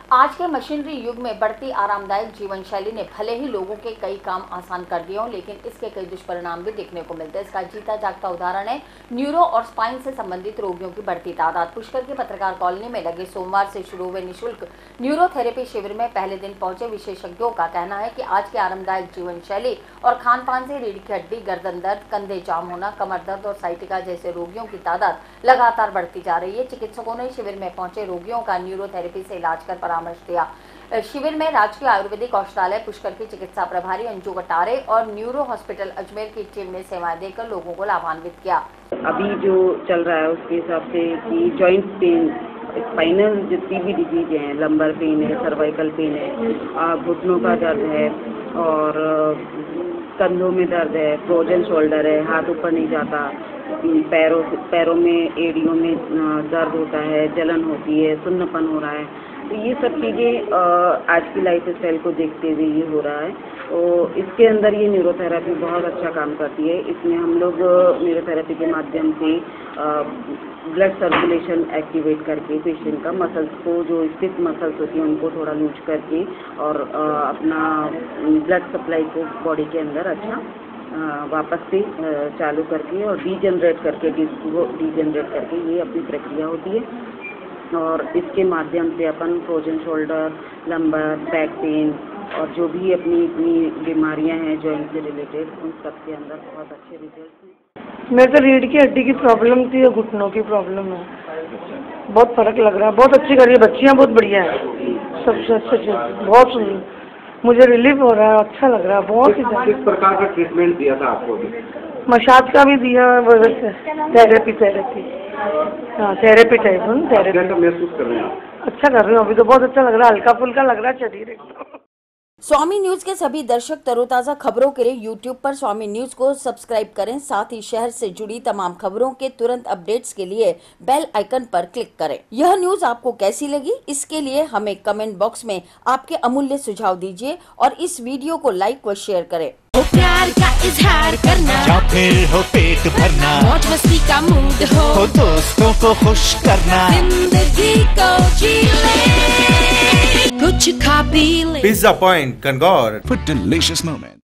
आज के मशीनरी युग में बढ़ती आरामदायक जीवन शैली ने भले ही लोगों के कई काम आसान कर दिए हों, लेकिन इसके कई दुष्परिणाम भी देखने को मिलते हैं। इसका जीता जागता उदाहरण है न्यूरो और स्पाइन से संबंधित रोगियों की बढ़ती तादाद। पुष्कर की पत्रकार कॉलोनी में लगे सोमवार से शुरू हुए निःशुल्क न्यूरोथेरेपी शिविर में पहले दिन पहुंचे विशेषज्ञों का कहना है कि आज की आरामदायक जीवन शैली और खान पान से रीढ़ की हड्डी, गर्दन दर्द, कंधे जाम होना, कमर दर्द और साइटिका जैसे रोगियों की तादाद लगातार बढ़ती जा रही है। चिकित्सकों ने शिविर में पहुंचे रोगियों का न्यूरोथेरेपी से इलाज कर परामर्श दिया। शिविर में राजकीय आयुर्वेदिक औषधालय पुष्कर की चिकित्सा प्रभारी अंजू कटारे और न्यूरो हॉस्पिटल अजमेर की टीम ने सेवाएं देकर लोगों को लाभान्वित किया। अभी जो चल रहा है उसके हिसाब से कि जॉइंट पेन, स्पाइनल जितनी भी डिजीज हैं, लंबर पेन है, सर्वाइकल पेन है, घुटनों का दर्द है और कंधों में दर्द है, फ्रोजन शोल्डर है, हाथ ऊपर नहीं जाता, पैरों में, एड़ियों में दर्द होता है, जलन होती है, सुन्नपन हो रहा है। तो ये सब चीज़ें आज की लाइफ स्टाइल को देखते हुए ये हो रहा है। तो इसके अंदर ये न्यूरोथेरेपी बहुत अच्छा काम करती है। इसमें हम लोग न्यूरोथेरेपी के माध्यम से ब्लड सर्कुलेशन एक्टिवेट करके पेशेंट का मसल्स को, जो स्टिफ मसल्स होती हैं उनको थोड़ा लूज करके और अपना ब्लड सप्लाई को बॉडी के अंदर अच्छा वापस से चालू करके और डीजनरेट करके ये अपनी प्रक्रिया होती है। और इसके माध्यम से अपन frozen shoulder, lumbar, back pain और जो भी अपनी बीमारियां हैं जॉइंट से रिलेटेड, उन सब के अंदर बहुत अच्छे रिजल्ट हैं। मेरे को रीढ़ की हड्डी की प्रॉब्लम थी और घुटनों की प्रॉब्लम है। बहुत फर्क लग रहा है, बहुत अच्छी कर रही है, बच्चियाँ बहुत बढ़िया है, सबसे अच्छे बहुत सुंदर, मुझे रिलीफ हो रहा है, अच्छा लग रहा है बहुत ही। किस प्रकार का ट्रीटमेंट दिया था आपको? मसाज का भी दिया, थेरेपी हाँ थेरेपी टाइप महसूस कर रहे हैं? अच्छा कर रही हूँ, अभी तो बहुत अच्छा लग रहा है, हल्का फुल्का लग रहा है शरीर एकदम। स्वामी न्यूज के सभी दर्शक तरोताजा खबरों के लिए यूट्यूब पर स्वामी न्यूज को सब्सक्राइब करें। साथ ही शहर से जुड़ी तमाम खबरों के तुरंत अपडेट्स के लिए बेल आइकन पर क्लिक करें। यह न्यूज आपको कैसी लगी, इसके लिए हमें कमेंट बॉक्स में आपके अमूल्य सुझाव दीजिए और इस वीडियो को लाइक व शेयर करें। प्यार का इजहार करना या फिर हो पेट भरना, मौज मस्ती का मूड हो दोस्तों को खुश करना, जिंदगी को जी ले, कुछ खा पी ले। पिज्जा पॉइंट कंगौर for delicious moments.